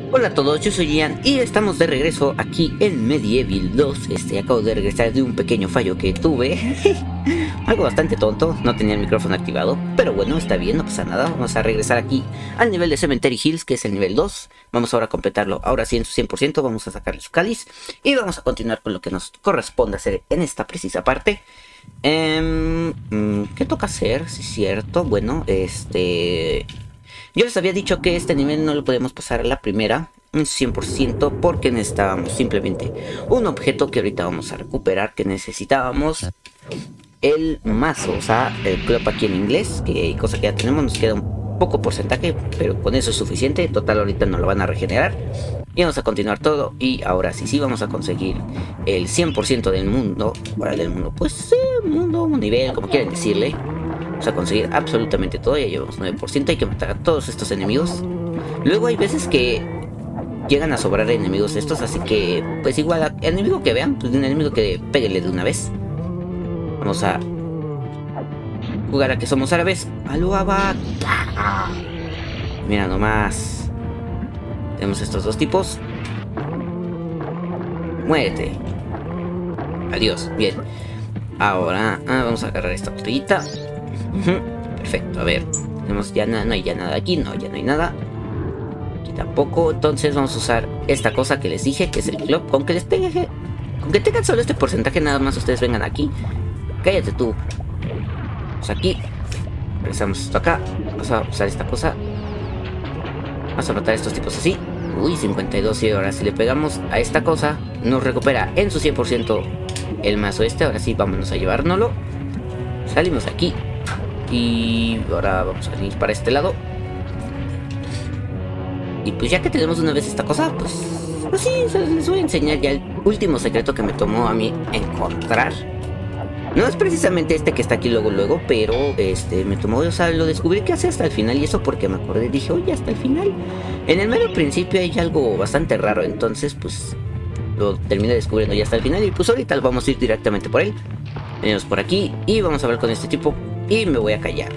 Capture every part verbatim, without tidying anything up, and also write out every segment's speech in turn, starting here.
Hola a todos, yo soy Ian y estamos de regreso aquí en Medieval dos. Este, acabo de regresar de un pequeño fallo que tuve. Algo bastante tonto, no tenía el micrófono activado, pero bueno, está bien, no pasa nada. Vamos a regresar aquí al nivel de Cemetery Hills, que es el nivel dos. Vamos ahora a completarlo, ahora sí en su cien por ciento, vamos a sacarle su cáliz. Y vamos a continuar con lo que nos corresponde hacer en esta precisa parte. Eh, ¿Qué toca hacer? Si es cierto, bueno, este... Yo les había dicho que este nivel no lo podemos pasar a la primera, un cien por ciento, porque necesitábamos simplemente un objeto que ahorita vamos a recuperar, que necesitábamos el mazo, o sea, el club aquí en inglés, que cosa que ya tenemos, nos queda un poco porcentaje, pero con eso es suficiente. Total, ahorita nos lo van a regenerar. Y vamos a continuar todo, y ahora sí, sí vamos a conseguir el cien por ciento del mundo, bueno, del mundo, pues sí, mundo, un nivel, como quieren decirle. Vamos a conseguir absolutamente todo, ya llevamos nueve por ciento, hay que matar a todos estos enemigos. Luego hay veces que llegan a sobrar enemigos estos, así que pues igual al enemigo que vean, pues un enemigo que péguele de una vez. Vamos a jugar a que somos árabes. ¡Aluaba! Mira nomás. Tenemos estos dos tipos. Muérete. Adiós, bien. Ahora ah, vamos a agarrar esta botellita. Perfecto, a ver, tenemos ya nada, no hay ya nada aquí, no, ya no hay nada. Aquí tampoco, entonces vamos a usar esta cosa que les dije, que es el club. Con que les pegue, con que tengan solo este porcentaje, nada más ustedes vengan aquí. Cállate tú. Vamos aquí, regresamos esto acá. Vamos a usar esta cosa. Vamos a matar a estos tipos así. Uy, cincuenta y dos, y ahora si le pegamos a esta cosa, nos recupera en su cien por ciento el mazo este. Ahora sí, vámonos a llevárnoslo. Salimos aquí. Y ahora vamos a ir para este lado. Y pues ya que tenemos una vez esta cosa, pues, pues sí, les voy a enseñar ya el último secreto que me tomó a mí encontrar. No es precisamente este que está aquí luego luego, pero este me tomó, o sea, lo descubrí que hace hasta el final. Y eso porque me acordé, dije, oye, hasta el final. En el mero principio hay algo bastante raro, entonces pues lo terminé descubriendo ya hasta el final. Y pues ahorita vamos a ir directamente por él. Venimos por aquí y vamos a ver con este tipo. Y me voy a callar.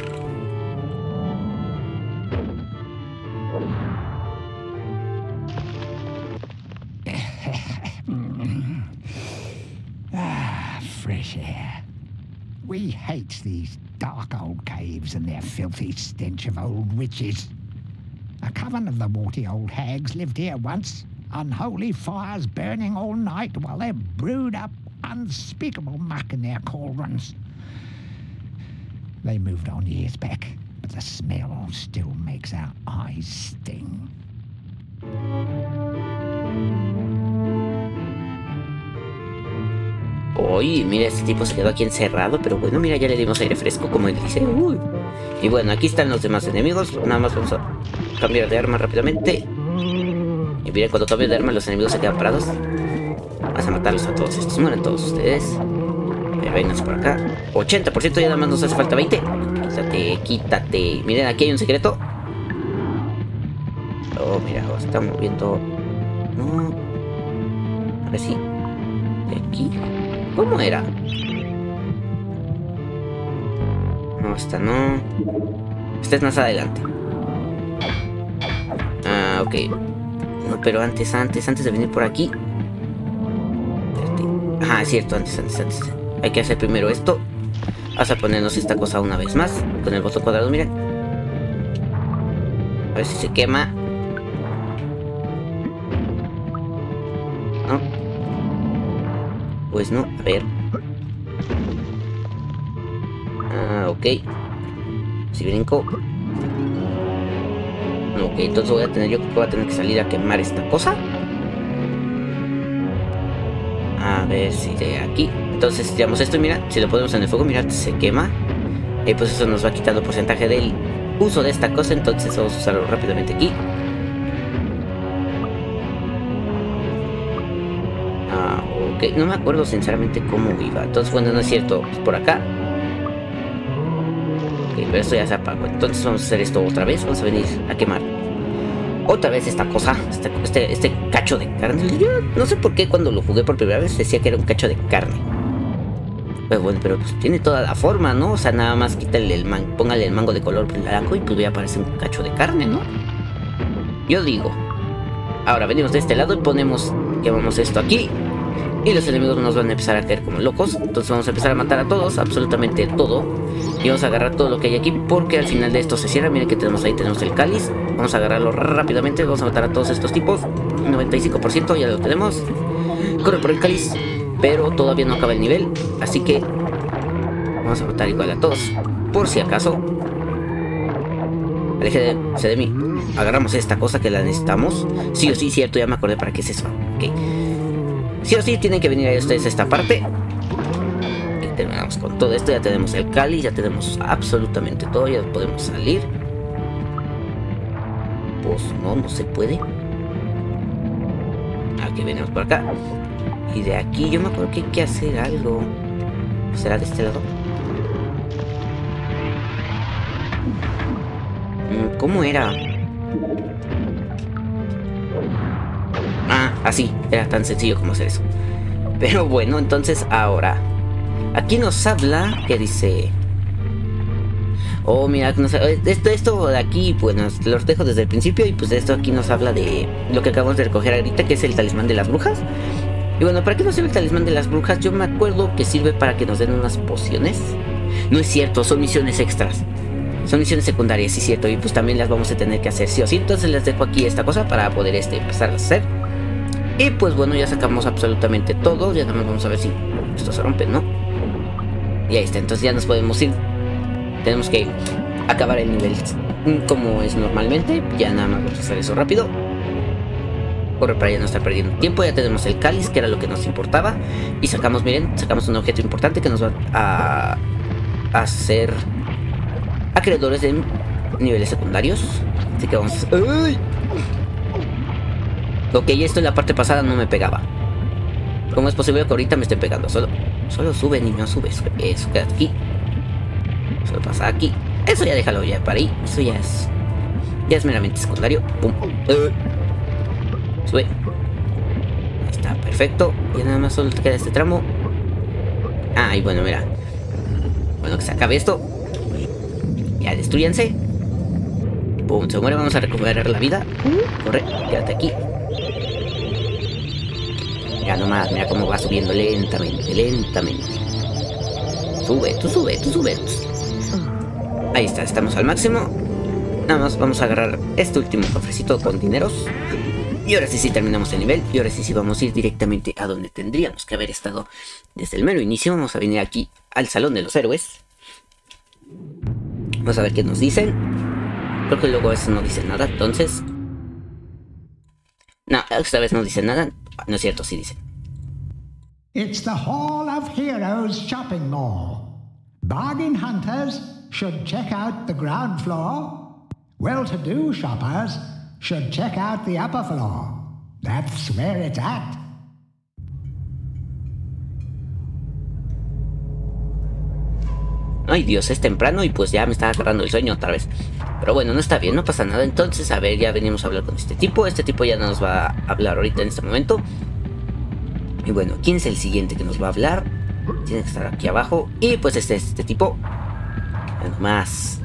Ah, fresh air. We hate these dark old caves and their filthy stench of old witches. A coven of the warty old hags lived here once. Unholy fires burning all night while they brewed up unspeakable muck in their cauldrons. They moved on years back, but the smell still makes our eyes sting. Uy, mira, este tipo se quedó aquí encerrado, pero bueno, mira, ya le dimos aire fresco, como él dice. Uy. Y bueno, aquí están los demás enemigos. Nada más vamos a cambiar de arma rápidamente. Y miren, cuando cambio de arma los enemigos se quedan parados. Vamos a matarlos a todos estos. Mueren todos ustedes. Vennos por acá. ochenta por ciento, ya nada más nos hace falta veinte. Quítate, quítate. Miren, aquí hay un secreto. Oh, mira, se está moviendo. No. A ver si. De aquí. ¿Cómo era? No, esta no. Esta es más adelante. Ah, ok. No, pero antes, antes, antes de venir por aquí. Ah, es cierto, antes, antes, antes. Hay que hacer primero esto. Vamos a ponernos esta cosa una vez más. Con el botón cuadrado, miren. A ver si se quema. No. Pues no, a ver. Ah, ok. Si brinco. Ok, entonces voy a tener yo que voy a tener que salir a quemar esta cosa. A ver si de aquí. Entonces tiramos esto y mira, si lo ponemos en el fuego, mira, se quema. Y pues eso nos va quitando porcentaje del uso de esta cosa. Entonces vamos a usarlo rápidamente aquí. Ah, ok, no me acuerdo sinceramente cómo iba. Entonces bueno, no es cierto, es por acá. Ok, pero esto ya se apagó. Entonces vamos a hacer esto otra vez. Vamos a venir a quemar otra vez esta cosa, este, este, este cacho de carne. Yo no sé por qué cuando lo jugué por primera vez decía que era un cacho de carne. Pero bueno, pero pues tiene toda la forma, ¿no? O sea, nada más quítale el man, póngale el mango de color blanco y pues ya aparece un cacho de carne, ¿no? Yo digo. Ahora venimos de este lado y ponemos, llamamos esto aquí. Y los enemigos nos van a empezar a caer como locos. Entonces vamos a empezar a matar a todos, absolutamente todo. Y vamos a agarrar todo lo que hay aquí, porque al final de esto se cierra. Miren que tenemos ahí, tenemos el cáliz. Vamos a agarrarlo rápidamente, vamos a matar a todos estos tipos. noventa y cinco por ciento ya lo tenemos. Corre por el cáliz, pero todavía no acaba el nivel. Así que vamos a matar igual a todos, por si acaso. Aléjese de, de mí. Agarramos esta cosa que la necesitamos. Sí o sí, cierto, ya me acordé para qué es eso. Ok. Sí o sí tienen que venir a ustedes a esta parte. Y terminamos con todo esto. Ya tenemos el cáliz, ya tenemos absolutamente todo. Ya podemos salir. Pues no, no se puede. Aquí venimos por acá. Y de aquí yo me acuerdo que hay que hacer algo. ¿Será de este lado? ¿Cómo era? Ah, así, era tan sencillo como hacer eso. Pero bueno, entonces ahora aquí nos habla, que dice... Oh, mira, nos, esto, esto de aquí, bueno, los dejo desde el principio. Y pues esto aquí nos habla de lo que acabamos de recoger ahorita, que es el talismán de las brujas. Y bueno, ¿para qué nos sirve el talismán de las brujas? Yo me acuerdo que sirve para que nos den unas pociones. No es cierto, son misiones extras. Son misiones secundarias, sí es cierto. Y pues también las vamos a tener que hacer sí o sí. Entonces les dejo aquí esta cosa para poder este, empezar a hacer. Y pues bueno, ya sacamos absolutamente todo. Ya nada más vamos a ver si esto se rompe, ¿no? Y ahí está, entonces ya nos podemos ir. Tenemos que acabar el nivel como es normalmente. Ya nada más vamos a hacer eso rápido. Corre para ya no estar perdiendo tiempo. Ya tenemos el cáliz, que era lo que nos importaba. Y sacamos, miren, sacamos un objeto importante que nos va a hacer acreedores de niveles secundarios. Así que vamos a... ¡Ay! Ok, esto en la parte pasada no me pegaba. ¿Cómo es posible que ahorita me esté pegando? Solo, solo sube, niño, sube, sube. Eso, quédate aquí. Solo pasa aquí. Eso ya déjalo ya para ahí. Eso ya es... Ya es meramente secundario. Pum. Uh. Sube. Ahí está, perfecto. Y nada más solo te queda este tramo. Ah, y bueno, mira. Bueno, que se acabe esto. Ya, destruyanse. Pum, se muere, vamos a recuperar la vida. Corre, quédate aquí. Ya nomás, mira cómo va subiendo lentamente, lentamente. Sube, tú sube, tú sube. Ahí está, estamos al máximo. Nada más vamos a agarrar este último cofrecito con dineros. Y ahora sí, sí terminamos el nivel. Y ahora sí, sí vamos a ir directamente a donde tendríamos que haber estado desde el mero inicio. Vamos a venir aquí al Salón de los Héroes. Vamos a ver qué nos dicen. Creo que luego a veces no dicen nada, entonces... No, esta vez no dicen nada. No es cierto, sí dicen. It's the Hall of Heroes shopping mall. Bargain hunters should check out the ground floor. Well-to-do shoppers should check out the upper floor. That's where it's at. Ay Dios, es temprano y pues ya me está agarrando el sueño otra vez. Pero bueno, no está bien, no pasa nada. Entonces, a ver, ya venimos a hablar con este tipo. Este tipo ya no nos va a hablar ahorita en este momento. Y bueno, ¿quién es el siguiente que nos va a hablar? Tiene que estar aquí abajo. Y pues este este tipo. Bueno, más.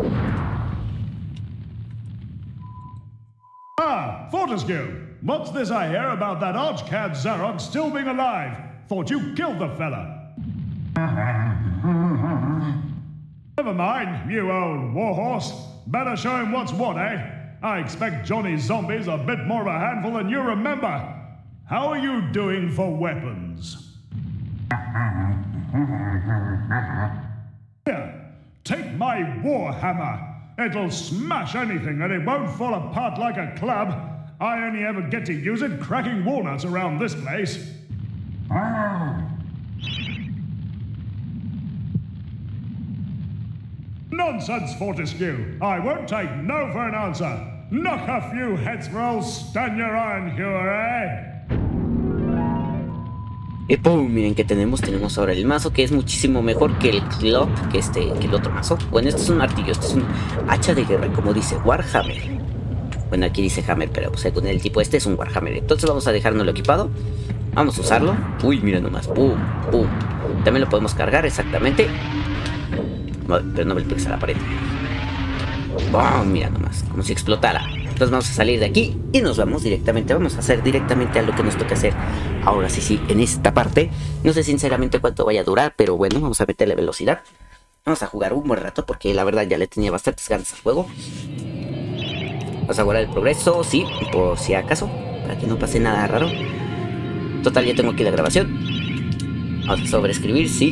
Ah, Fortescue! What's this I hear about that archcad Zarok still being alive? Thought you killed the fella. Never mind, you old warhorse. Better show him what's what, eh? I expect Johnny's zombies a bit more of a handful than you remember. How are you doing for weapons? Here, take my warhammer. It'll smash anything and it won't fall apart like a club. I only ever get to use it cracking walnuts around this place. Nonsense, Fortescue. I won't take no for an answer. Knock a few heads for old Stanier Ironhewer, eh? Y pum, miren que tenemos, tenemos ahora el mazo, que es muchísimo mejor que el club, que este, que el otro mazo. Bueno, este es un martillo, este es un hacha de guerra, como dice Warhammer. Bueno, aquí dice Hammer, pero según el tipo este es un Warhammer. Entonces vamos a dejárnoslo equipado. Vamos a usarlo. Uy, mira nomás, pum, pum. También lo podemos cargar, exactamente. No, pero no me le pegues a la pared. ¡Bum! Mira nomás, como si explotara. Entonces vamos a salir de aquí y nos vamos directamente. Vamos a hacer directamente a lo que nos toca hacer. Ahora sí, sí, en esta parte. No sé sinceramente cuánto vaya a durar, pero bueno, vamos a meterle velocidad. Vamos a jugar un buen rato porque la verdad ya le tenía bastantes ganas al juego. Vamos a guardar el progreso, sí, por si acaso, para que no pase nada raro. Total, ya tengo aquí la grabación. Vamos a sobreescribir, sí.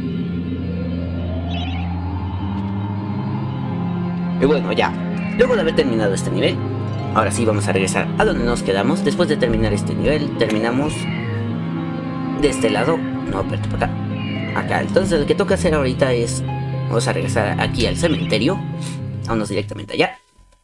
Y bueno, ya. Luego de haber terminado este nivel, ahora sí vamos a regresar a donde nos quedamos. Después de terminar este nivel, terminamos de este lado. No, espérate, para acá. Acá, entonces lo que toca hacer ahorita es... Vamos a regresar aquí al cementerio. Vámonos directamente allá.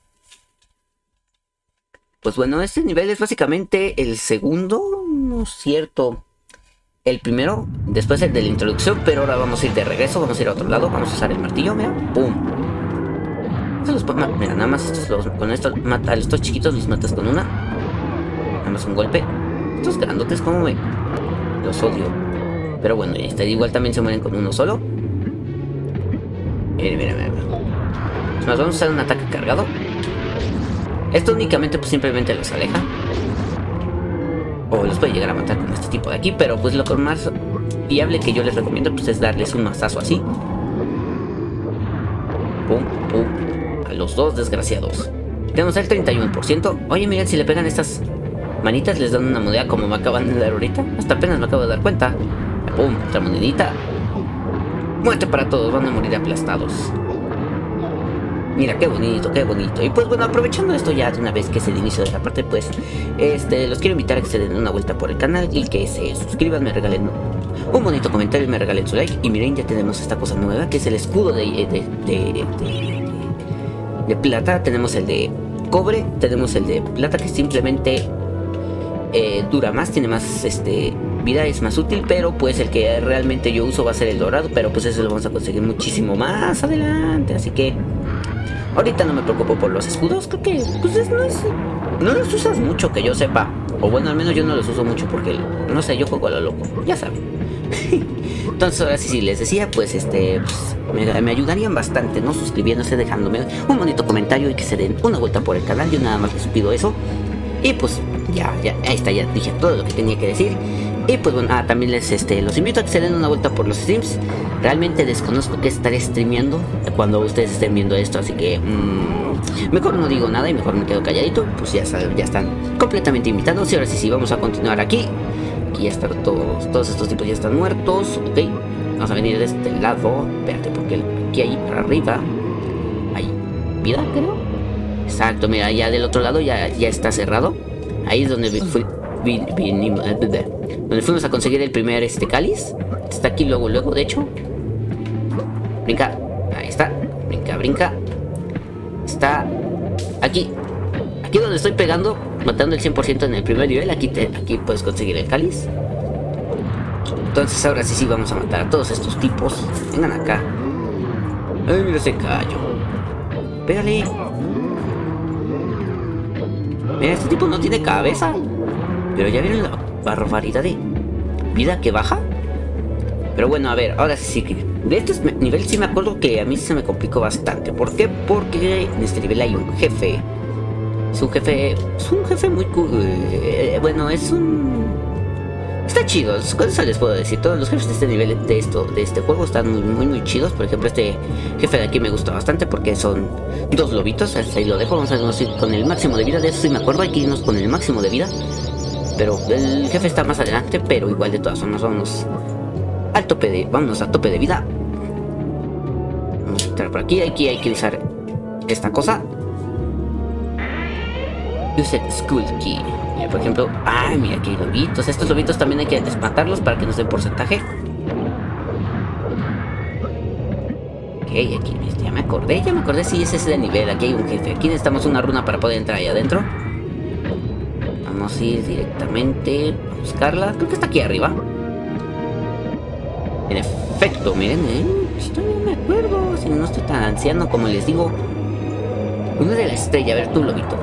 Pues bueno, este nivel es básicamente el segundo, no es cierto, el primero, después el de la introducción, pero ahora vamos a ir de regreso, vamos a ir a otro lado, vamos a usar el martillo, mira, pum. Los, mira, nada más estos los, con esto, mata, estos chiquitos los matas con una, nada más un golpe. Estos grandotes como me, los odio, pero bueno, este, igual también se mueren con uno solo. Mira, mira, mira. Nos vamos a usar un ataque cargado. Esto únicamente pues simplemente los aleja. O los puede llegar a matar con este tipo de aquí. Pero pues lo más viable que yo les recomiendo pues es darles un mazazo así. Pum, pum. A los dos desgraciados. Tenemos el treinta y uno por ciento. Oye, miren, si le pegan estas manitas les dan una moneda como me acaban de dar ahorita. Hasta apenas me acabo de dar cuenta. Pum, otra monedita. Muerte para todos, van a morir aplastados. Mira, qué bonito, qué bonito. Y pues bueno, aprovechando esto ya de una vez que es el inicio de la parte, pues este, los quiero invitar a que se den una vuelta por el canal y que se suscriban, me regalen un bonito comentario y me regalen su like. Y miren, ya tenemos esta cosa nueva que es el escudo de, de, de, de, de, de plata. Tenemos el de cobre, tenemos el de plata que simplemente eh, dura más, tiene más este vida, es más útil, pero pues el que realmente yo uso va a ser el dorado, pero pues eso lo vamos a conseguir muchísimo más adelante, así que ahorita no me preocupo por los escudos. Creo que pues es, no, es, no los usas mucho que yo sepa, o bueno, al menos yo no los uso mucho porque no sé, yo juego a lo loco, ya saben. Entonces ahora sí, sí, les decía, pues este pues, me, me ayudarían bastante, ¿no? Suscribiéndose, dejándome un bonito comentario y que se den una vuelta por el canal. Yo nada más les pido eso. Y pues ya, ya, ahí está, ya dije todo lo que tenía que decir. Y pues bueno, ah, también les este, los invito a que se den una vuelta por los streams. Realmente desconozco que estaré streameando cuando ustedes estén viendo esto, así que mmm, mejor no digo nada y mejor me quedo calladito. Pues ya saben, ya están completamente invitados. Y ahora sí, sí, vamos a continuar aquí. Aquí ya están todos, todos estos tipos ya están muertos, ok. Vamos a venir de este lado. Espérate, porque aquí hay para arriba hay vida, creo. Exacto, mira, ya del otro lado ya, ya está cerrado. Ahí es donde fui, vi, vinimos, donde fuimos a conseguir el primer este cáliz. Está aquí luego, luego, de hecho. Brinca, ahí está. Brinca, brinca. Está aquí. Aquí donde estoy pegando, matando el cien por ciento en el primer nivel. Aquí, te, aquí puedes conseguir el cáliz. Entonces ahora sí, sí, vamos a matar a todos estos tipos. Vengan acá. Ay, mira ese callo. Pégale. Mira, este tipo no tiene cabeza. Pero ya vieron la barbaridad de vida que baja. Pero bueno, a ver, ahora sí, sí que de este nivel sí me acuerdo que a mí se me complicó bastante. ¿Por qué? Porque en este nivel hay un jefe. Es un jefe... Es un jefe muy... Eh, bueno, es un... Está chido, eso les puedo decir. Todos los jefes de este nivel, de esto, de este juego están muy, muy, muy chidos. Por ejemplo, este jefe de aquí me gusta bastante porque son dos lobitos. Ahí lo dejo, vamos a irnos con el máximo de vida. De eso sí me acuerdo, hay que irnos con el máximo de vida. Pero el jefe está más adelante, pero igual de todas formas vamos al tope de... Vámonos a tope de vida. Vamos a entrar por aquí, aquí hay que usar esta cosa. Use Skull Key. Mira, por ejemplo, ay, mira aquí hay lobitos. Estos lobitos también hay que desmatarlos para que nos den porcentaje. Ok, aquí ya me acordé, ya me acordé. Si sí, ese es el nivel. Aquí hay un jefe. Aquí necesitamos una runa para poder entrar ahí adentro. Vamos a ir directamente a buscarla. Creo que está aquí arriba. En efecto, miren, eh, todavía me acuerdo. Si no estoy tan anciano como les digo. Uno de la estrella, a ver tú, lobito.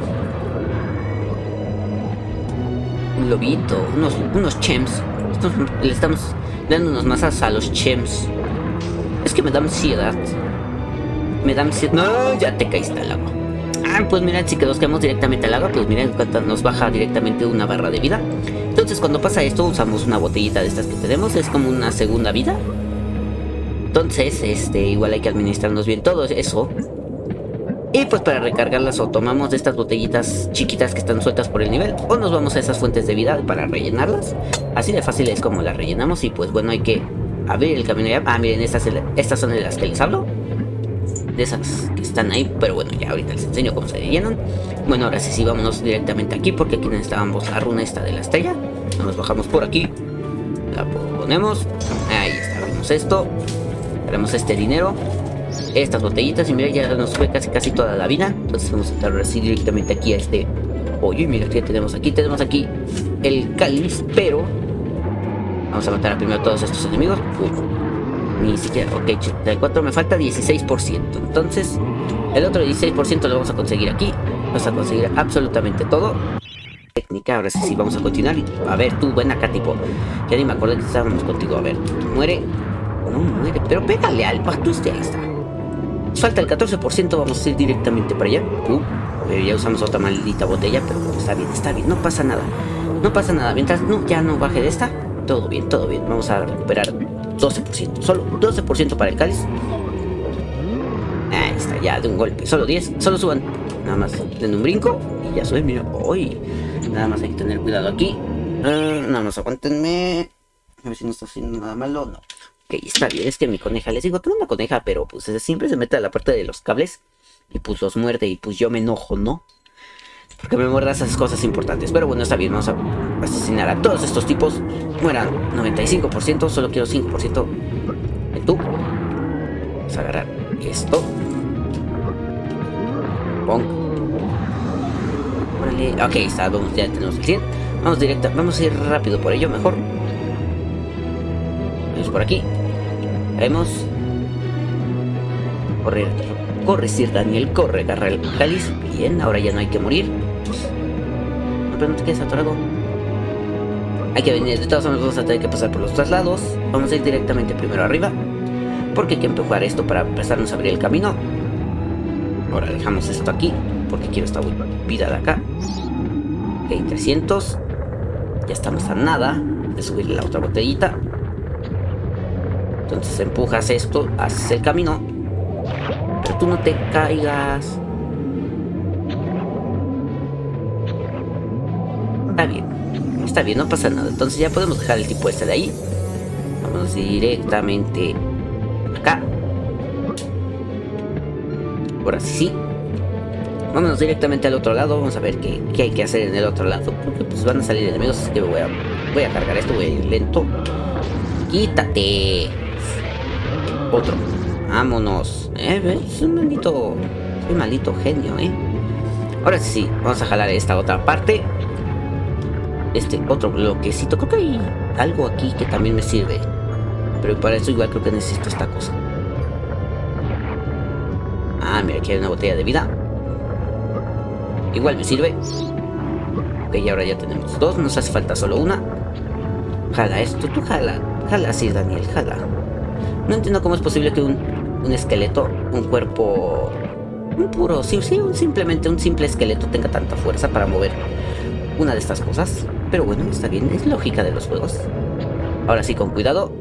Un lobito, unos, unos chems. Estos, le estamos dando unos masas a los chems. Es que me da ansiedad. Me da ansiedad. No, ya te caíste al agua. Ah, pues mirad, si que nos quedamos directamente al agua, pues mirad cuánto nos baja directamente una barra de vida. Entonces cuando pasa esto usamos una botellita de estas que tenemos, es como una segunda vida. Entonces, este, igual hay que administrarnos bien todo eso. Y pues para recargarlas o tomamos de estas botellitas chiquitas que están sueltas por el nivel, o nos vamos a esas fuentes de vida para rellenarlas. Así de fácil es como las rellenamos. Y pues bueno, hay que abrir el camino ya. Ah, miren, estas, estas son de las que les hablo, de esas que están ahí, pero bueno, ya ahorita les enseño cómo se rellenan. Bueno, ahora sí, sí, vámonos directamente aquí, porque aquí necesitábamos la runa esta de la estrella. Nos bajamos por aquí, la ponemos, ahí está, abrimos esto, haremos este dinero, estas botellitas, y mira, ya nos sube casi casi toda la vida. Entonces vamos a entrar ahora sí directamente aquí a este. Oye, mira que tenemos aquí, tenemos aquí el cáliz, pero vamos a matar a primero a todos estos enemigos. Uf. Ni siquiera, ok, ochenta y cuatro, me falta dieciséis por ciento. Entonces, el otro dieciséis por ciento lo vamos a conseguir aquí. Vamos a conseguir absolutamente todo. Técnica, ahora sí, sí, vamos a continuar. A ver, tú, ven acá, tipo. Ya ni me acordé que estábamos contigo. A ver, muere. No muere, pero pégale al pato este, ahí está. Nos falta el catorce por ciento, vamos a ir directamente para allá. Uh, ya usamos otra maldita botella, pero está bien, está bien, no pasa nada. No pasa nada, mientras no, ya no baje de esta. Todo bien, todo bien, vamos a recuperar doce por ciento, solo doce por ciento para el cáliz. Ahí está, ya de un golpe, solo diez, solo suban. Nada más den un brinco y ya suben, mira. Uy, nada más hay que tener cuidado aquí. uh, Nada más aguántenme. A ver si no está haciendo nada malo, no. Ok, está bien, es que mi coneja, les digo, tengo una coneja, pero pues siempre se mete a la parte de los cables y pues los muerde y pues yo me enojo, ¿no? Porque me muerda esas cosas importantes. Pero bueno, está bien, vamos a asesinar a todos estos tipos. Mueran noventa y cinco por ciento, solo quiero cinco por ciento de tú. Vamos a agarrar esto. Pong. Órale, ok, está, vamos, ya tenemos el cien. Vamos directo, vamos a ir rápido por ello, mejor. Vamos por aquí. Haremos. Corre, corre, Sir Daniel, corre, agarra el cáliz. Bien, ahora ya no hay que morir. No, pero no te quedes atorado. Hay que venir, de todas maneras vamos a tener que pasar por los traslados. Vamos a ir directamente primero arriba, porque hay que empujar esto para empezarnos a abrir el camino. Ahora dejamos esto aquí, porque quiero esta vida de acá. Ok, trescientos. Ya estamos a nada de subir la otra botellita. Entonces empujas esto, haces el camino, pero tú no te caigas. Está bien, está bien, no pasa nada. Entonces ya podemos dejar el tipo este de ahí. Vamos directamente acá. Ahora sí. Vámonos directamente al otro lado. Vamos a ver qué, qué hay que hacer en el otro lado, porque pues van a salir enemigos, así que voy a, voy a cargar esto, voy a ir lento. Quítate. Otro. Vámonos. Eh, es un maldito. Soy un maldito genio, eh. Ahora sí, vamos a jalar esta otra parte. Este otro bloquecito. Creo que hay algo aquí que también me sirve, pero para eso igual creo que necesito esta cosa. Ah, mira, aquí hay una botella de vida. Igual me sirve. Ok, y ahora ya tenemos dos. Nos hace falta solo una. Jala esto, tú jala. Jala, sí, Daniel, jala. No entiendo cómo es posible que un, un esqueleto, un cuerpo, un puro, sí, sí, un, simplemente un simple esqueleto tenga tanta fuerza para mover una de estas cosas. Pero bueno, está bien, es lógica de los juegos. Ahora sí, con cuidado.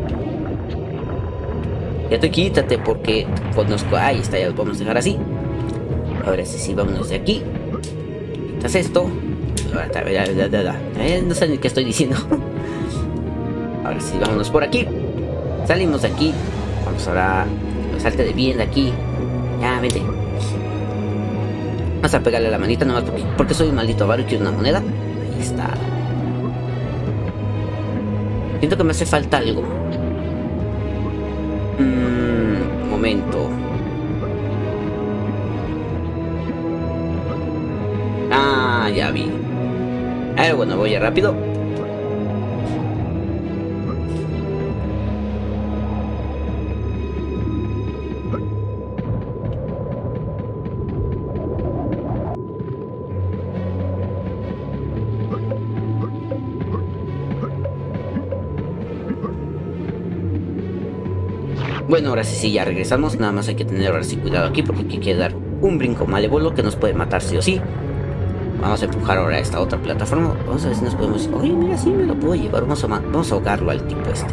Ya te quítate porque conozco. Ahí está, ya lo podemos dejar así. Ahora sí, sí, vámonos de aquí. Quitas esto. Ahora, da, da, da, da. Eh, no sé ni qué estoy diciendo. Ahora sí, vámonos por aquí. Salimos de aquí. Vamos ahora. Salte de bien de aquí. Ya, vete. Vamos a pegarle a la manita nomás porque, porque soy un maldito avaro y quiero una moneda. Ahí está. Siento que me hace falta algo. Mmm. Un momento. Ah, ya vi. A ver, bueno, voy a rápido. Bueno, ahora sí, sí, ya regresamos. Nada más hay que tener ahora sí cuidado aquí porque hay que dar un brinco malévolo que nos puede matar sí o sí. Vamos a empujar ahora a esta otra plataforma. Vamos a ver si nos podemos... Oye, mira, sí me lo puedo llevar. Vamos a, vamos a ahogarlo al tipo este.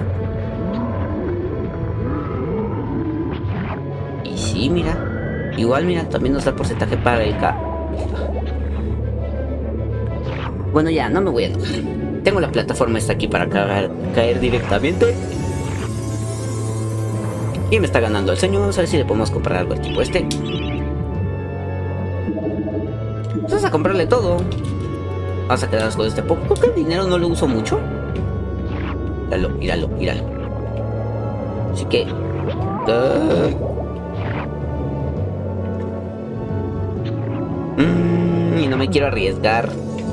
Y sí, mira. Igual, mira, también nos da porcentaje para el K. Bueno, ya, no me voy a enojar. Tengo la plataforma esta aquí para caer, caer directamente. Y me está ganando el sueño. Vamos a ver si le podemos comprar algo al tipo este. Vamos a comprarle todo. Vamos a quedarnos con este poco. Porque el dinero no lo uso mucho. Míralo, míralo, míralo. Así que... Uh... Mm, y no me quiero arriesgar.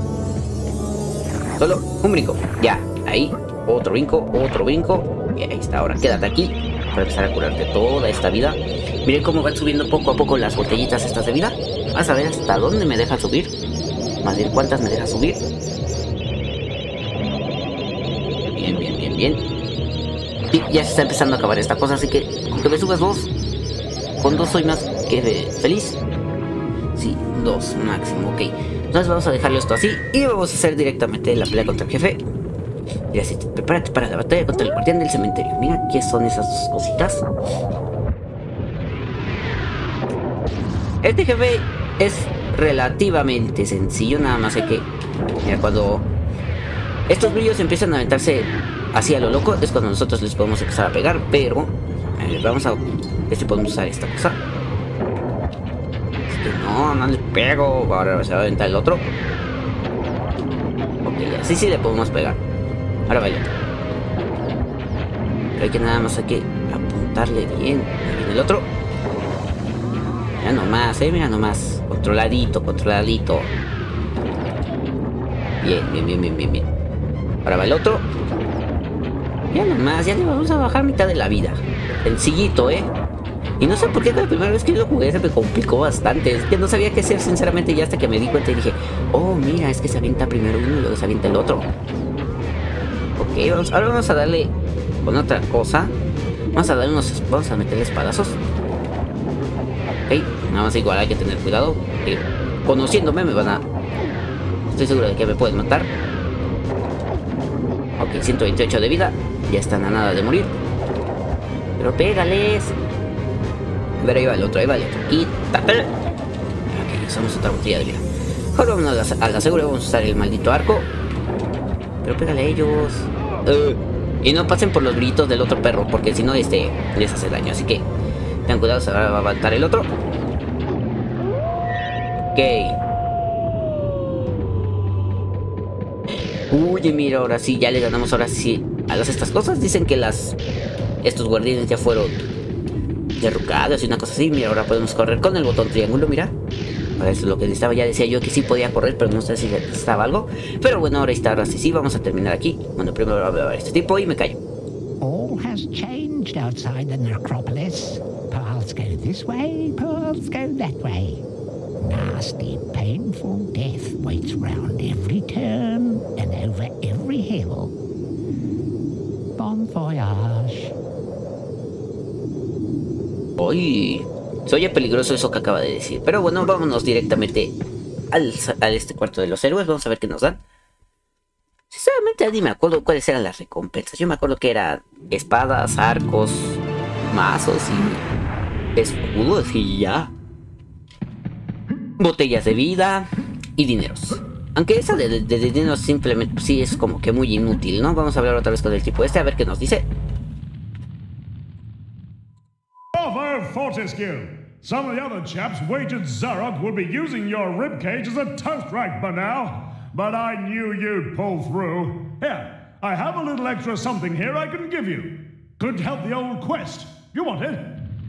Solo un brinco. Ya, ahí. Otro brinco, otro brinco. Y ahí está, ahora quédate aquí para empezar a curarte toda esta vida. Miren cómo van subiendo poco a poco las botellitas estas de vida. Vas a ver hasta dónde me deja subir. Más bien cuántas me deja subir. Bien, bien, bien, bien. Y ya se está empezando a acabar esta cosa, así que con que me subas dos. Con dos soy más que feliz. Sí, dos máximo, ok. Entonces vamos a dejarlo esto así y vamos a hacer directamente la pelea contra el jefe. Mira, así, prepárate para la batalla contra el guardián del cementerio. Mira qué son esas dos cositas. Este jefe es relativamente sencillo, nada más hay que... Mira, cuando estos brillos empiezan a aventarse así a lo loco, es cuando nosotros les podemos empezar a pegar, pero... Eh, vamos a... ver si podemos usar esta cosa. No, no le pego. Ahora se va a aventar el otro. Ok, así sí le podemos pegar. Ahora vaya. Pero hay que nada más hay que apuntarle bien. En el otro. Mira nomás, eh, mira nomás. Controladito, controladito. Bien, bien, bien, bien, bien, bien. Ahora va el otro. Ya nomás, ya le vamos a bajar mitad de la vida. Sencillito, eh. Y no sé por qué la primera vez que yo lo jugué se me complicó bastante. Es que no sabía qué hacer sinceramente ya hasta que me di cuenta y dije, oh mira, es que se avienta primero uno y luego se avienta el otro. Ok, vamos, ahora vamos a darle con otra cosa. Vamos a darle unos, vamos a meterle espadazos. Ok, nada más igual hay que tener cuidado. Eh, conociéndome me van a... Estoy seguro de que me pueden matar. Ok, ciento veintiocho de vida. Ya están a nada de morir. Pero pégales. A ver, ahí va el otro, ahí va el otro. Quítate. Ok, usamos otra botella de vida. Ahora vamos a la, a la segura, vamos a usar el maldito arco. Pero pégale a ellos. Uh, y no pasen por los gritos del otro perro, porque si no, este les hace daño. Así que tengan cuidado, ahora va a avanzar el otro. Ok. Uy, mira, ahora sí, ya le ganamos ahora sí a las estas cosas. Dicen que las estos guardianes ya fueron derrocados y una cosa así. Mira, ahora podemos correr con el botón triángulo, mira. Ahora eso es lo que necesitaba. Ya decía yo que sí podía correr, pero no sé si necesitaba algo. Pero bueno, ahora está, ahora sí, sí, vamos a terminar aquí. Bueno, primero voy a ver a este tipo y me callo. All has changed outside the necropolis. Paths go this way, paths go that way. Nasty, painful death waits round every turn and over every hill. Bon voyage. Uy, se oye peligroso eso que acaba de decir. Pero bueno, vámonos directamente al, al este cuarto de los héroes. Vamos a ver qué nos dan. Sinceramente, ni me acuerdo cuáles eran las recompensas. Yo me acuerdo que eran espadas, arcos, mazos y escudos y ya. Botellas de vida y dineros. Aunque esa de, de, de dinero simplemente sí es como que muy inútil, ¿no? Vamos a hablar otra vez con el tipo este a ver qué nos dice. Bravo, Fortescue! Some of the other chaps wagered Zarok would be using your ribcage as a toast rack by now. But I knew you'd pull through. Here, I have a little extra something here I can give you. Could help the old quest. You want it?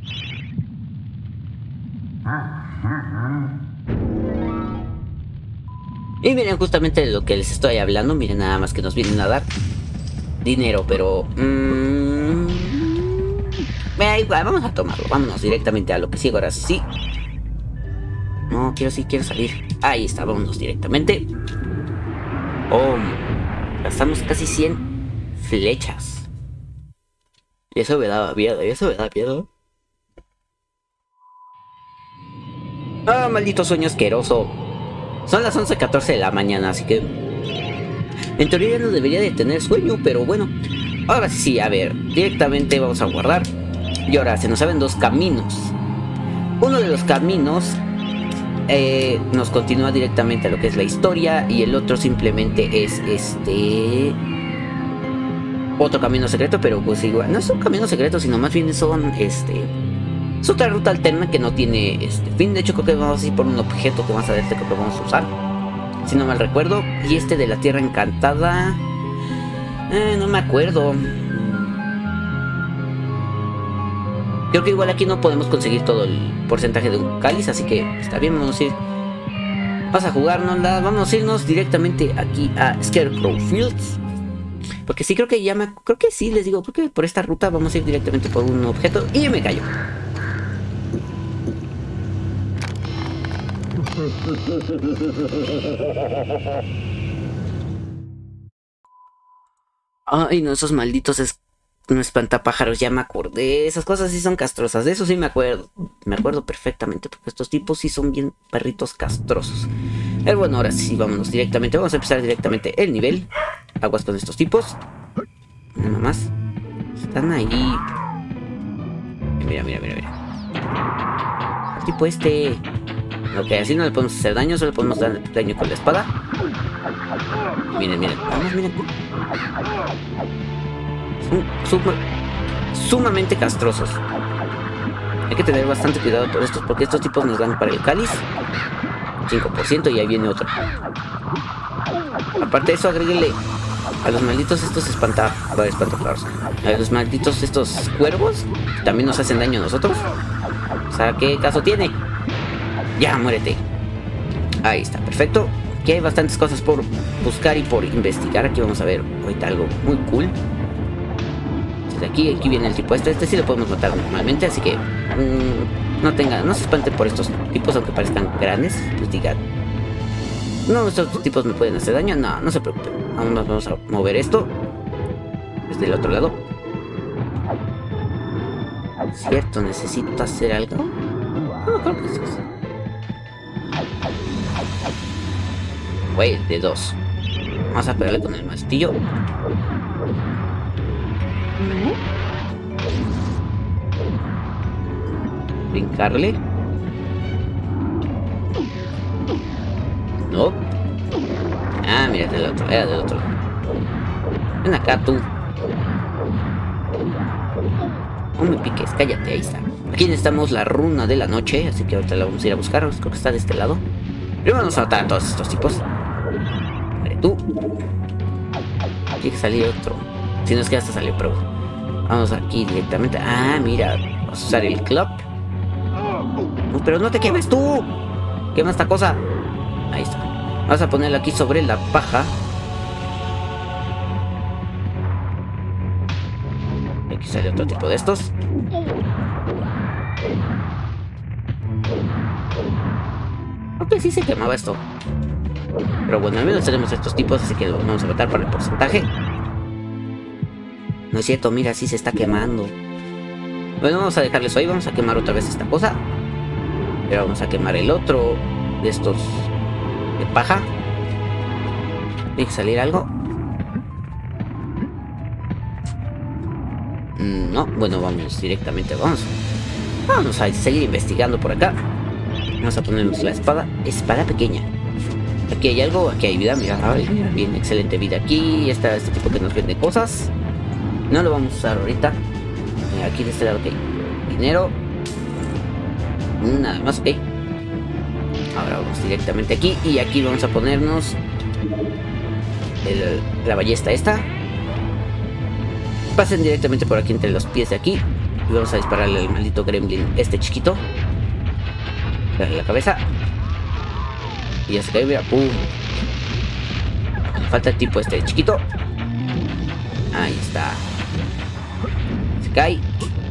Y miren justamente de lo que les estoy hablando. Miren nada más que nos vienen a dar dinero, pero... Mmm, me da igual, vamos a tomarlo. Vámonos directamente a lo que sigo ahora sí. No, quiero sí, quiero salir. Ahí está, vámonos directamente. Oh, gastamos casi cien flechas. Y eso me daba miedo, y eso me da miedo. Ah, maldito sueño asqueroso. Son las once catorce de la mañana, así que en teoría no debería de tener sueño, pero bueno. Ahora sí, a ver, directamente vamos a guardar. Y ahora se nos abren dos caminos. Uno de los caminos eh, nos continúa directamente a lo que es la historia, y el otro simplemente es este... otro camino secreto, pero pues igual, no es un camino secreto, sino más bien son este... es otra ruta alterna que no tiene este fin. De hecho, creo que vamos a ir por un objeto que más adelante creo que vamos a usar, si no mal recuerdo. Y este de la Tierra Encantada, eh, no me acuerdo. Creo que igual aquí no podemos conseguir todo el porcentaje de un cáliz, así que está bien, vamos a ir. Vamos a jugárnosla, vamos a irnos directamente aquí a Scarecrow Fields. Porque sí, creo que ya me... creo que sí, les digo, creo que por esta ruta vamos a ir directamente por un objeto. Y me callo. Ay, no, esos malditos es... no espantapájaros, ya me acordé. Esas cosas sí son castrosas, de eso sí me acuerdo. Me acuerdo perfectamente, porque estos tipos sí son bien perritos castrosos. Pero bueno, ahora sí, vámonos directamente. Vamos a empezar directamente el nivel. Aguas con estos tipos. Nada más. Están ahí. Mira, mira, mira, mira. El tipo este... ok, así no le podemos hacer daño, solo le podemos dar daño con la espada. Miren, miren, vamos, miren. Son suma, sumamente castrosos. Hay que tener bastante cuidado con estos, porque estos tipos nos dan para el cáliz cinco por ciento y ahí viene otro. Aparte de eso, agréguenle a los malditos estos espanta, espantapájaros, a los malditos estos cuervos, también nos hacen daño a nosotros. O sea, ¿qué caso tiene? Ya, muérete. Ahí está, perfecto. Aquí hay bastantes cosas por buscar y por investigar. Aquí vamos a ver ahorita algo muy cool. Desde aquí, aquí viene el tipo este. Este sí lo podemos matar normalmente, así que mmm, no tenga, no se espanten por estos tipos, aunque parezcan grandes. Pues digan, no, estos tipos me pueden hacer daño. No, no se preocupen. Aún nos vamos a mover esto desde el otro lado. Cierto, necesito hacer algo. No, creo que es eso. Güey, de dos. Vamos a pegarle con el martillo. Brincarle. No. Ah, mira, del otro, era del otro. Ven acá tú. No me piques, cállate, ahí está. Aquí necesitamos la runa de la noche, así que ahorita la vamos a ir a buscar. Creo que está de este lado. Primero vamos a matar a todos estos tipos. Vale, tú. Tiene que salir otro. Si no es que hasta salió, pero vamos aquí directamente. Ah, mira, vamos a usar el club. No, pero no te quemes tú. Quema esta cosa. Ahí está. Vamos a ponerla aquí sobre la paja. Aquí sale otro tipo de estos. Aunque sí se quemaba esto. Pero bueno, al menos tenemos estos tipos, así que los vamos a matar para el porcentaje. No es cierto, mira, sí se está quemando. Bueno, vamos a dejarle eso ahí. Vamos a quemar otra vez esta cosa. Pero vamos a quemar el otro de estos de paja. Tiene que salir algo. No, bueno, vamos directamente. Vamos Vamos a seguir investigando por acá. Vamos a ponernos la espada. Espada pequeña. Aquí hay algo, aquí hay vida. Mira, ay, mira, bien, excelente vida aquí. Está este tipo que nos vende cosas. No lo vamos a usar ahorita. Mira, aquí de este lado, ok. Dinero. Nada más, ok. Ahora vamos directamente aquí. Y aquí vamos a ponernos el, la ballesta esta. Pasen directamente por aquí entre los pies de aquí. Y vamos a dispararle al maldito gremlin este chiquito. Dale la cabeza. Y ya se cae, mira, pum. Falta el tipo este chiquito. Ahí está. Se cae.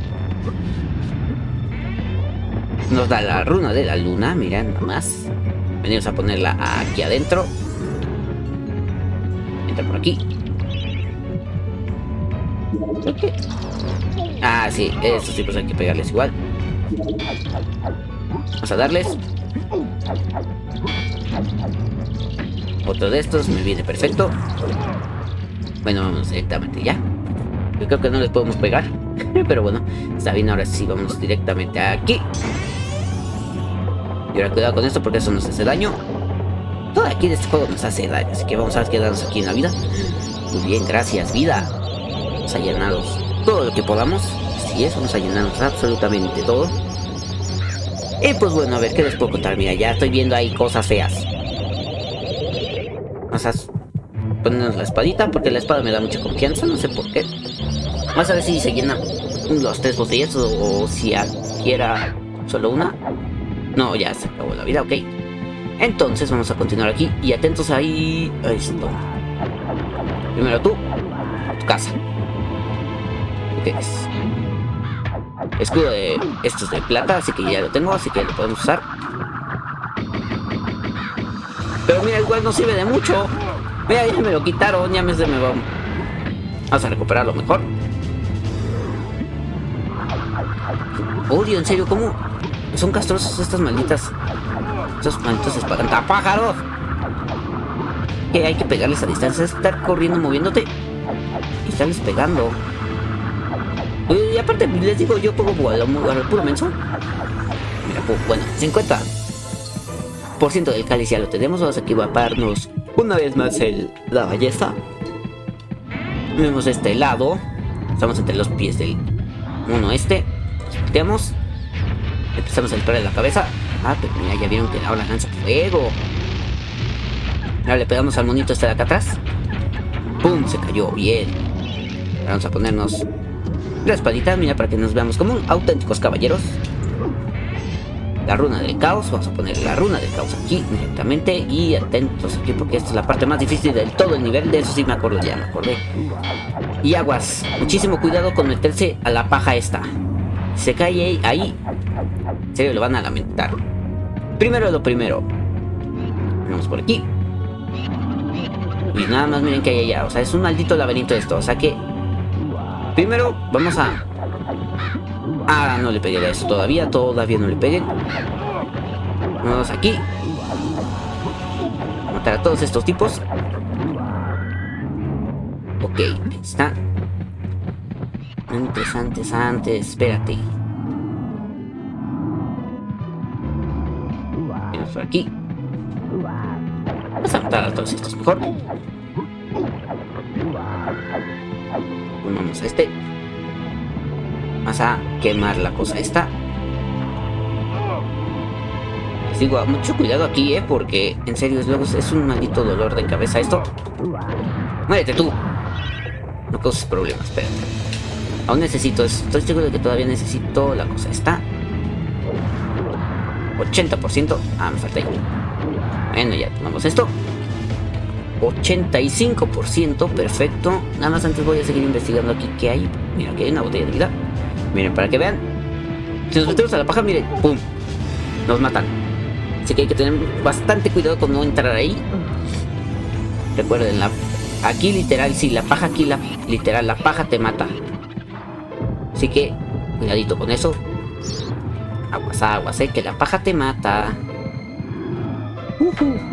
Nos da la runa de la luna, mira, nada más. Venimos a ponerla aquí adentro. Entra por aquí. ¿Qué? Ah, sí, estos tipos hay que pegarles igual. Vamos a darles. Otro de estos me viene perfecto. Bueno, vamos directamente ya. Yo creo que no les podemos pegar. Pero bueno, está bien, ahora sí vamos directamente aquí. Y ahora cuidado con esto porque eso nos hace daño. Todo aquí en este juego nos hace daño, así que vamos a quedarnos aquí en la vida. Muy bien, gracias, vida. Vamos a llenarnos todo lo que podamos. Así es, vamos a llenarnos absolutamente todo. Y pues bueno, a ver, ¿qué les puedo contar? Mira, ya estoy viendo ahí cosas feas. Vamos a ponernos la espadita, porque la espada me da mucha confianza, no sé por qué. Vamos a ver si se llenan las tres botellas o, o si adquiera solo una. No, ya se acabó la vida, ok. Entonces vamos a continuar aquí y atentos ahí a esto. Primero tú, a tu casa. ¿Qué es? Escudo de estos de plata, así que ya lo tengo, así que lo podemos usar. Pero mira, igual no sirve de mucho. Mira, ya me lo quitaron, ya me se me va. Vamos a recuperarlo mejor. Odio, en serio, ¿cómo? Son castrosos estas malditas. Estos malditos espantapájaros. Que hay que pegarles a distancia. Es estar corriendo, moviéndote y estarles pegando. Y aparte, les digo, yo pongo a lo puro menso. Mira, bueno, cincuenta por ciento del cáliz ya lo tenemos. Vamos a equiparnos una vez más el, la ballesta. Vemos este lado. Estamos entre los pies del mono este. Volteamos. Empezamos a disparar en la cabeza. Ah, pero mira, ya vieron que ahora lanza fuego. Ahora le pegamos al monito este de acá atrás. ¡Pum! Se cayó, bien. Ahora vamos a ponernos la espadita, mira, para que nos veamos como auténticos caballeros. La runa del caos, vamos a poner la runa del caos aquí directamente. Y atentos aquí porque esta es la parte más difícil del todo el nivel. De eso sí me acuerdo, ya me acordé. Y aguas, muchísimo cuidado con meterse a la paja esta. Si se cae ahí, en serio lo van a lamentar. Primero lo primero, vamos por aquí. Y nada más miren que hay allá. O sea, es un maldito laberinto esto. O sea que primero vamos a... Ah, no le pegué a eso todavía. Todavía no le pegué. Vamos aquí. Matar a todos estos tipos. Ok, ahí está. Antes, antes, antes. Espérate. Vamos por aquí. Vamos a matar a todos estos mejor. Vamos a este. Vamos a quemar la cosa esta. Les digo, mucho cuidado aquí, eh, porque en serio luego es un maldito dolor de cabeza esto. Muérete tú. No causes problemas, espérate. Aún necesito eso. Estoy seguro de que todavía necesito la cosa esta. ochenta por ciento. Ah, me falta ahí. Bueno, ya tomamos esto. ochenta y cinco por ciento, perfecto. Nada más antes voy a seguir investigando aquí qué hay. Mira, aquí hay una botella de vida. Miren, para que vean. Si nos metemos a la paja, miren, pum, nos matan. Así que hay que tener bastante cuidado con no entrar ahí. Recuerden, la, aquí literal, sí, la paja aquí, la, literal, la paja te mata. Así que, cuidadito con eso. Aguas, aguas, eh, que la paja te mata. Uh-huh.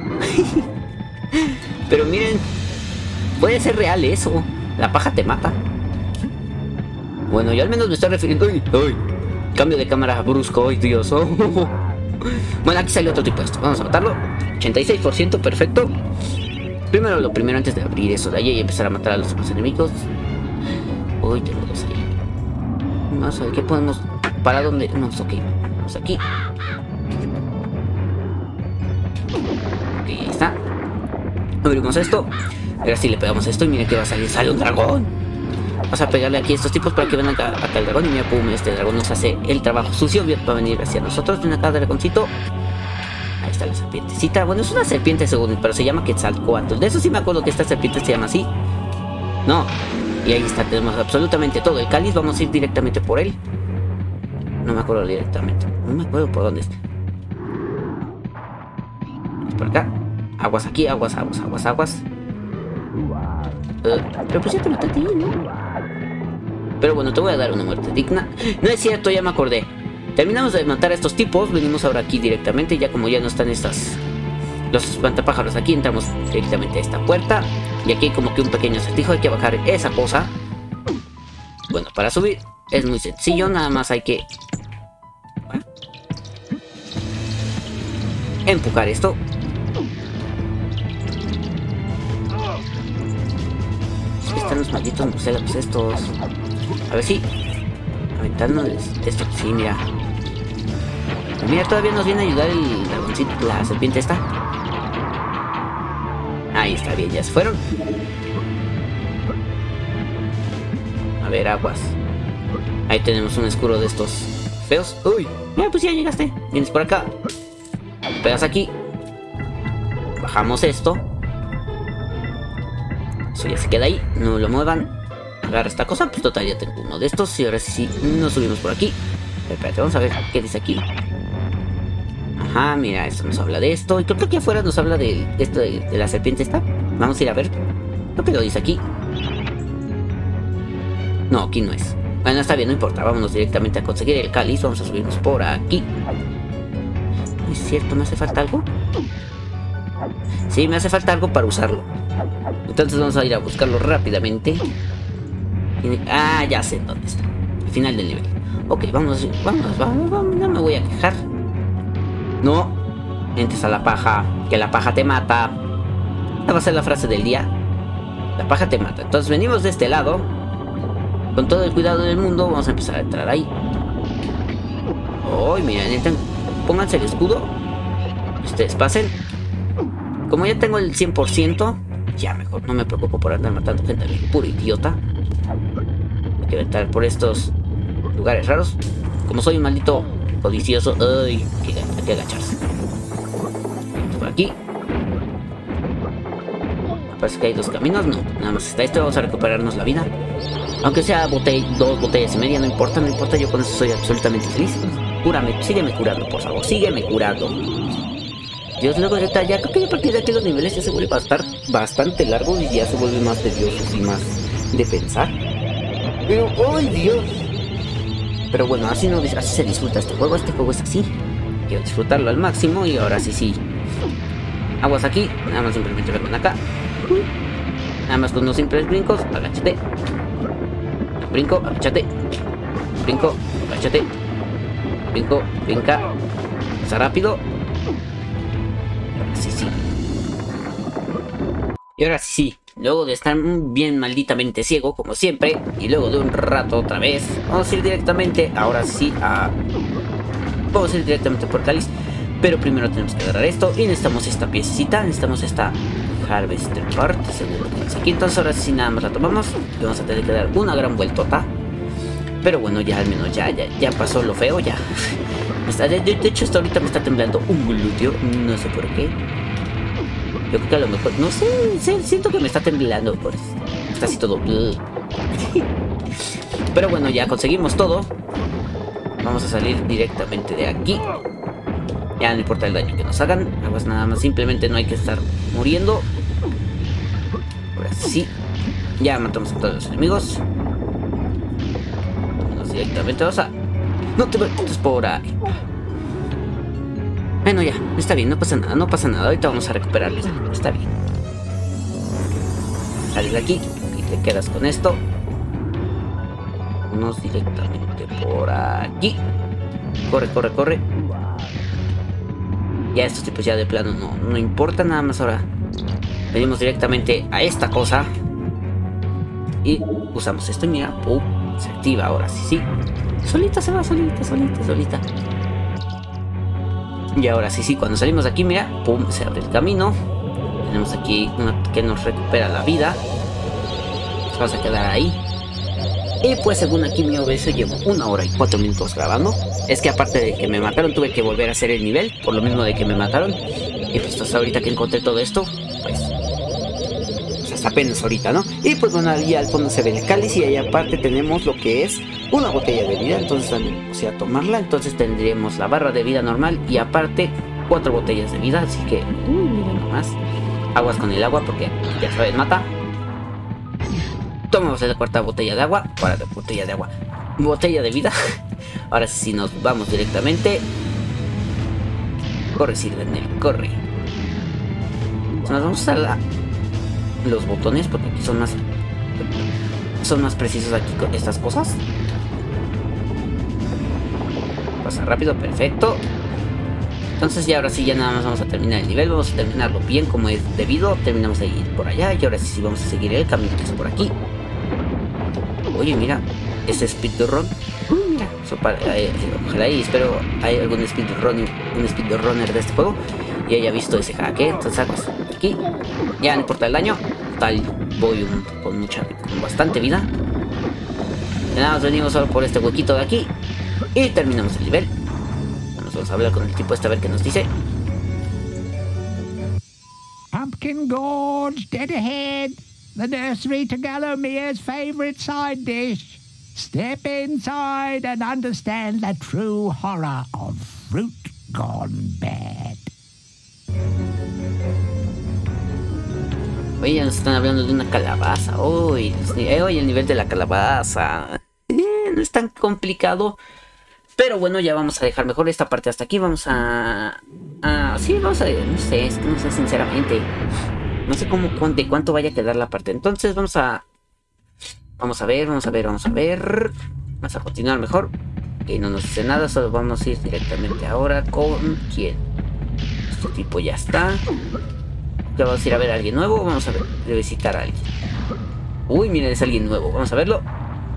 Pero miren, puede ser real eso. La paja te mata. Bueno, yo al menos me estoy refiriendo. ¡Ay! ¡Ay! Cambio de cámara brusco, ¡ay Dios! Oh. Bueno, aquí sale otro tipo de esto. Vamos a matarlo. ochenta y seis por ciento, perfecto. Primero lo primero antes de abrir eso de allí y empezar a matar a los demás enemigos. Uy, tengo dos ahí. Vamos a ver qué podemos. ¿Para dónde? No, ok. Vamos aquí. Ok, ahí está. Abrimos esto. Ahora sí le pegamos esto y mira que va a salir. ¡Sale un dragón! Vamos a pegarle aquí a estos tipos para que vengan acá, acá el dragón. Y mira, pum, este dragón nos hace el trabajo sucio. Va a venir hacia nosotros. Ven acá, dragoncito. Ahí está la serpientecita. Bueno, es una serpiente según, pero se llama Quetzalcóatl. De eso sí me acuerdo que esta serpiente se llama así. No. Y ahí está, tenemos absolutamente todo el cáliz. Vamos a ir directamente por él. No me acuerdo directamente. No me acuerdo por dónde está. Por acá. Aguas aquí, aguas, aguas, aguas, aguas. Uh, pero pues ya te maté a ti, ¿no? Pero bueno, te voy a dar una muerte digna. No es cierto, ya me acordé. Terminamos de matar a estos tipos. Venimos ahora aquí directamente. Ya como ya no están estas... los espantapájaros aquí, entramos directamente a esta puerta. Y aquí hay como que un pequeño acertijo. Hay que bajar esa cosa. Bueno, para subir es muy sencillo. Nada más hay que... empujar esto. Aquí están los malditos murciélagos estos. A ver si... aventándoles esto. Sí, mira. Mira, todavía nos viene a ayudar el dragoncito, la serpiente esta. Ahí está, bien, ya se fueron. A ver, aguas. Ahí tenemos un escudo de estos feos. Uy, mira, pues ya llegaste. Vienes por acá. Pegas aquí. Bajamos esto. Eso ya se queda ahí. No lo muevan. Agarra esta cosa. Pues total, ya tengo uno de estos. Y ahora sí, nos subimos por aquí. Espérate, vamos a ver qué dice aquí. Ajá, mira, esto nos habla de esto. Y creo que aquí afuera nos habla de, de esto de, de la serpiente esta. Vamos a ir a ver. Creo que lo dice aquí. No, aquí no es. Bueno, está bien, no importa. Vámonos directamente a conseguir el cáliz. Vamos a subirnos por aquí. ¿No es cierto? ¿Me hace falta algo? Sí, me hace falta algo para usarlo. Entonces vamos a ir a buscarlo rápidamente. Ah, ya sé dónde está. Al final del nivel. Ok, vamos, vamos, vamos, vamos. No me voy a quejar. No entres a la paja, que la paja te mata. Esta va a ser la frase del día. La paja te mata. Entonces venimos de este lado. Con todo el cuidado del mundo vamos a empezar a entrar ahí. Oh, miren, entren, pónganse el escudo. Ustedes pasen. Como ya tengo el cien por ciento, ya mejor, no me preocupo por andar matando gente, puro idiota. Hay que entrar por estos lugares raros. Como soy un maldito codicioso, ay, hay que, hay que agacharse. Por aquí. Parece que hay dos caminos, no, nada más está esto. Vamos a recuperarnos la vida. Aunque sea botella, dos botellas y media, no importa, no importa, yo con eso soy absolutamente feliz. Cúrame, sígueme curando, por favor, sígueme curando. Dios, luego de ya creo que a partir de aquí los niveles ya se vuelven a estar bastante largos y ya se vuelven más tediosos y más de pensar. Pero, ¡ay, Dios! Pero bueno, así, no, así se disfruta este juego, este juego es así. Quiero disfrutarlo al máximo y ahora sí, sí. Aguas aquí, nada más simplemente vengan acá. Nada más con unos simples brincos, agáchate. Brinco, agáchate. Brinco, agáchate. Brinco, brinca. Pasa rápido. Sí, sí. Y ahora sí, luego de estar bien malditamente ciego, como siempre, y luego de un rato otra vez, vamos a ir directamente, ahora sí, a... Vamos a ir directamente por cáliz. Pero primero tenemos que agarrar esto y necesitamos esta piececita, necesitamos esta Harvester Part, seguro que es aquí. Entonces ahora sí nada más la tomamos y vamos a tener que dar una gran vueltota. Pero bueno, ya al menos ya, ya, ya pasó lo feo, ya. Está, de, de hecho hasta ahorita me está temblando un glúteo, no sé por qué. Yo creo que a lo mejor, no sé, sé siento que me está temblando, por eso. Está así todo. Pero bueno, ya conseguimos todo. Vamos a salir directamente de aquí. Ya no importa el daño que nos hagan. Aguas, nada más, simplemente no hay que estar muriendo. Ahora sí. Ya matamos a todos los enemigos. Vamos directamente, vamos a... No te metas por ahí. Bueno, ya, está bien, no pasa nada, no pasa nada. Ahorita vamos a recuperarles. Está bien. Sales de aquí y te quedas con esto. Vámonos directamente por aquí. Corre, corre, corre. Ya estos tipos ya de plano no, no importa, nada más ahora venimos directamente a esta cosa y usamos esto y mira, pum, se activa ahora, sí, sí. Solita se va, solita, solita, solita. Y ahora sí, sí, cuando salimos de aquí, mira, pum, se abre el camino. Tenemos aquí una que nos recupera la vida. Nos vamos a quedar ahí. Y pues según aquí mi O B S llevo una hora y cuatro minutos grabando. Es que aparte de que me mataron tuve que volver a hacer el nivel, por lo mismo de que me mataron. Y pues hasta ahorita que encontré todo esto, pues, pues hasta apenas ahorita, ¿no? Y pues bueno, ahí al fondo se ve el cáliz y ahí aparte tenemos lo que es una botella de vida. Entonces también, o sea, tomarla, entonces tendríamos la barra de vida normal y aparte cuatro botellas de vida. Así que, uy, miren nomás. Aguas con el agua porque ya sabes, mata. Tomamos la cuarta botella de agua. Cuarta botella de agua. botella de vida. Ahora sí nos vamos directamente. Corre, Sir Daniel, corre. Nos vamos a la... los botones, porque aquí son más... son más precisos aquí con estas cosas. Pasa rápido, perfecto. Entonces ya ahora sí, ya nada más vamos a terminar el nivel. Vamos a terminarlo bien como es debido. Terminamos de ir por allá y ahora sí, sí vamos a seguir el camino que es por aquí. Oye, mira, ese speedrun. Mira, eso para, eh, ojalá y espero hay algún speedrun, un speedrunner de este juego y haya visto ese hack, ¿eh? Entonces sacas aquí. Ya no importa el daño. Tal, voy un, con mucha, con bastante vida. Y nada más venimos solo por este huequito de aquí y terminamos el nivel. Vamos a hablar con el tipo este a ver qué nos dice. Pumpkin Gorge, dead ahead. The nursery to Galomere's favorite side dish. Step inside and understand the true horror of fruit gone bad. Oye, ya nos están hablando de una calabaza. Uy, eh, oye, el nivel de la calabaza. Eh, no es tan complicado. Pero bueno, ya vamos a dejar mejor esta parte hasta aquí. Vamos a... a sí, vamos a... no sé, no sé sinceramente. No sé cómo, de cuánto vaya a quedar la parte. Entonces vamos a... Vamos a ver, vamos a ver, vamos a ver. Vamos a continuar mejor. Que no nos dice nada, solo vamos a ir directamente ahora con... ¿quién? Este tipo ya está. Ya vamos a ir a ver a alguien nuevo. Vamos a ver, visitar a alguien. Uy, miren, es alguien nuevo. Vamos a verlo.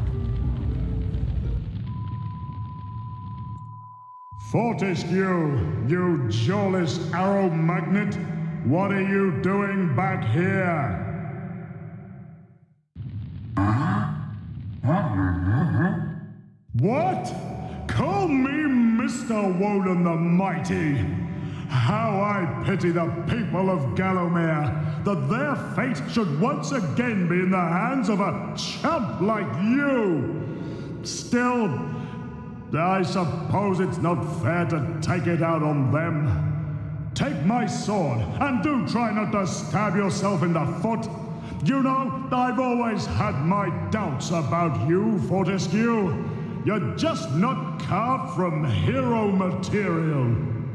Fortescue, you jawless arrow magnet, what are you doing back here? What? Call me Mister Woden the Mighty. How I pity the people of Gallowmere, that their fate should once again be in the hands of a chump like you. Still, I suppose it's not fair to take it out on them. Take my sword, and do try not to stab yourself in the foot. You know, I've always had my doubts about you, Fortescue. You're just not carved from hero material.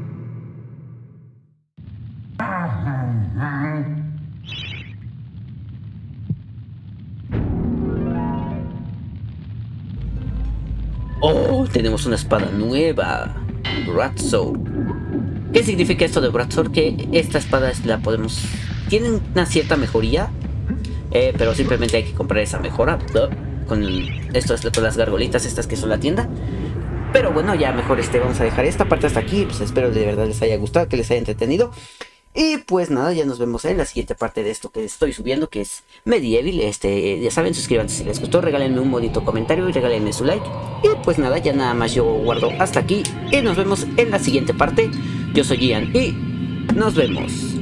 Oh, tenemos una espada nueva. Broadsword. ¿Qué significa esto de Broadsword? Que esta espada es, la podemos... tiene una cierta mejoría. Eh, pero simplemente hay que comprar esa mejora. ¿No? Con el, esto es con las gargolitas estas que son la tienda. Pero bueno, ya mejor este vamos a dejar esta parte hasta aquí. Pues espero de verdad les haya gustado, que les haya entretenido. Y pues nada, ya nos vemos en la siguiente parte de esto que estoy subiendo, que es Medieval. Este, ya saben, suscríbanse si les gustó, regálenme un bonito comentario y regálenme su like. Y pues nada, ya nada más yo guardo hasta aquí y nos vemos en la siguiente parte. Yo soy Ian y nos vemos.